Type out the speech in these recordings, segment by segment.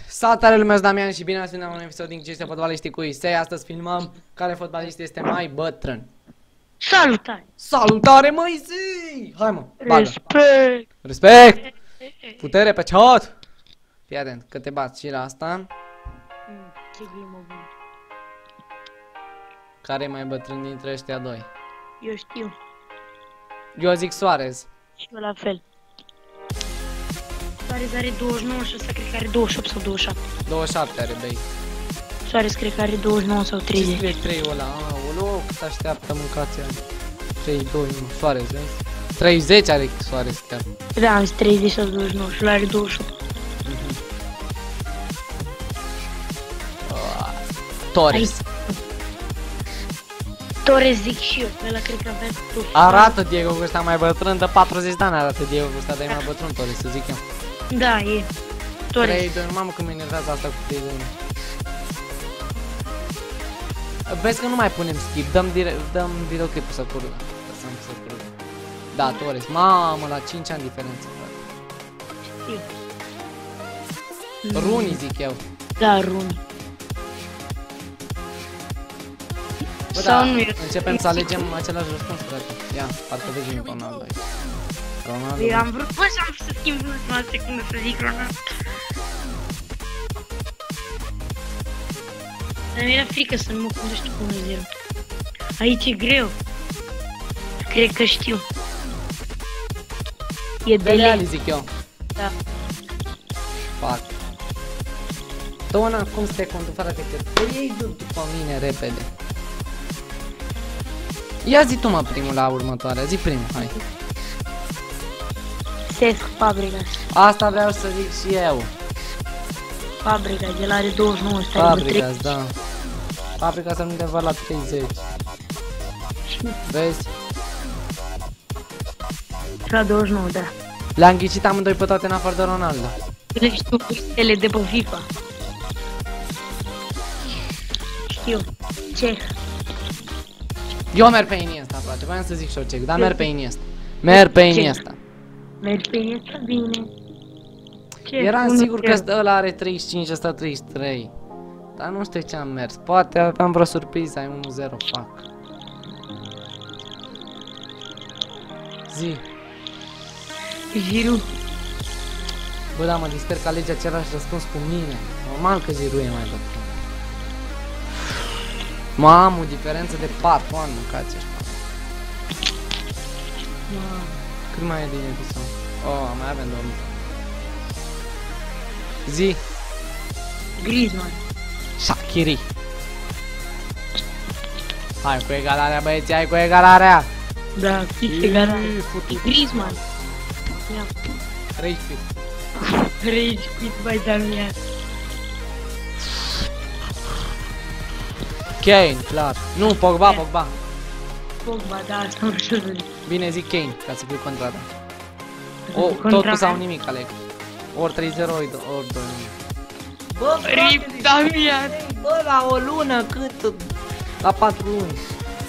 Salutare lumea, sunt Damian și bine ați venit la un episod din Geste Fotbaliștii cu Isei. Astăzi filmăm care fotbalist este mai bătrân. Salutare! Salutare, mă, Isei! Hai, mă, bagă. Respect! Respect! Putere pe chat! Fii atent, că te bați și la asta. Ce glumă bună. Care e mai bătrân dintre ăștia doi? Eu știu. Eu zic Suarez. Și eu la fel. Suarez are 29 și ăsta cred că are 28 sau 27. 27 are Bey. Suarez cred că are 29 sau Ce 30. scrie 3 ăla? Aoleu, cât așteaptă mâncația. 3, 2, 1, Suarez, vezi? 30 are Suarez chiar. Da, am zis 30 sau 29 și ăla are 28. Torres. Torres zic și eu, ăla cred că avea tot. Arată Diego cu ăsta mai bătrân, de 40 de ani arată Diego cu ăsta, dar e mai bătrân Torres, să zic eu. Da, e. Torres. 3, 2, mamă cum mă enervează asta cu 3, 2, 1. Vezi că nu mai punem skip, dăm videoclipul să curgă. Lăsăm să curgă. Da, Torres, mamă, la 5 ani diferență, frate. Știu. Rooney zic eu. Da, Rooney. Bă, Sau da, nu e. începem să alegem același răspuns, frate. Ia, parcă vezi Ronaldo aici. Ronaldo. Eu am vrut, bă, și am vrut să schimb în ultima secundă să zic Ronaldo. Dar mi-era frică să nu mă conduci cu 1-0. Aici e greu. Cred că știu. E Dele Ali Dele. zic eu. Da. Fac. Tona, cum să te conduc, frate, că te iei după mine repede. Ia zi tu, mă, primul la următoarea, zi primul, hai. Cesc Fabregas. Asta vreau să zic și eu. Fabregas, el are 29, ăsta are Fabregas, da. Fabregas are undeva la 30. Vezi? la 29, da. Le-am ghicit amândoi pe toate în afară de Ronaldo. Le știu vârstele de pe FIFA. Știu. Ceh. Eu merg pe Iniesta, frate, voiam să zic și eu cec, dar merg pe Iniesta. Merg pe Iniesta. Mergi pe Iniesta bine. Ceh, Eram 1-0. sigur că ăla are 35, ăsta 33. Dar nu știu ce am mers. Poate aveam vreo surpriză, ai 1-0, fac. Zi. Giroud. Bă, da, mă disper că alege același răspuns cu mine. Normal că Giroud e mai bătrân. Mamă, diferență de 4 ani, mâncați ăștia. Cât mai e din episod? Oh, mai avem 2 minute. Zi. Griezmann. Shaqiri. Hai cu egalarea, băieți, hai cu egalarea. Da, fix egalare. Futu. Griezmann. Ia. Rage quit. Rage quit by Damian. Kane, clar. Nu, Pogba, Pogba. Pogba, da, asta am vrut să zic. Bine, zic Kane, ca să fiu contra ta. Să O, fiu contra totul sau mea. nimic, aleg. Ori 3-0, ori 2-1. Bă, Rip Damian. bă, la o lună, cât? La 4 luni.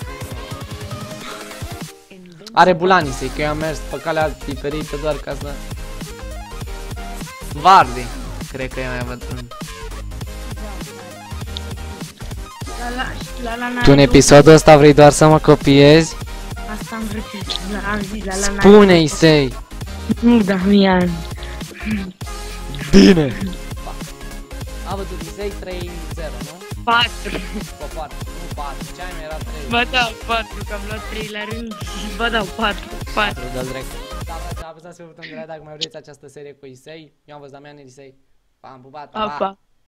Are Bulanisei, că eu am mers pe calea diferită doar ca să... Vardy, cred că e mai bătrân. Tu în episodul ăsta vrei doar să mă copiezi? Asta am vrut să zic. Am zis la Spune-i, Sei! Nu, Damian. Bine! A văzut Isei 3-0, nu? 4. Bă, 4, nu 4, ce ai mai era 3? Bă, da, 4, că am luat 3 la rând. Bă, da, 4. 4, dă-l direct. Da, frate, apăsați pe butonul de like dacă mai vreți această serie cu Isei. Eu am văzut Damian Isei. V-am pupat, pa, Pa, pa! pa.